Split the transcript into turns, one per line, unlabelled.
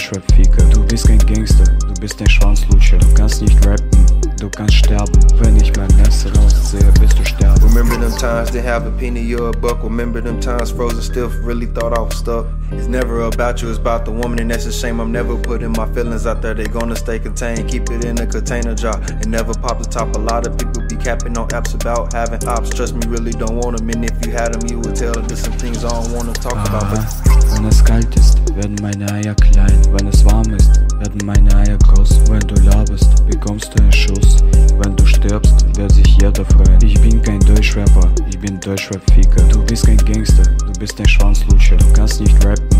Deutschrap-Ficker. Du bist kein Gangster, du bist ein Schwanzlutscher. Du kannst nicht rappen, du kannst sterben. Wenn ich mein Messer raussehe, wirst du sterben.
Remember them times, didn't have a penny or a buck. Remember them times, frozen stiff, really thought I was stuck. It's never about you, it's about the woman, and that's a shame. I'm never putting my feelings out there, they gonna stay contained. Keep it in a container jar, and never pop the top. A lot of people be capping on apps about having ops. Trust me, really don't want them, and if you had them, you would tell there's some things I don't wanna talk about.
Wenn es kalt ist, werden meine Eier klein. Wenn es warm ist, werden meine Eier groß. Wenn du laberst, bekommst du einen Schuss. Wenn du stirbst, wird sich jeder freuen. Ich bin kein Deutschrapper, ich bin Deutschrap-Ficker. Du bist kein Gangster, du bist ein Schwanzlutscher. Du kannst nicht rappen,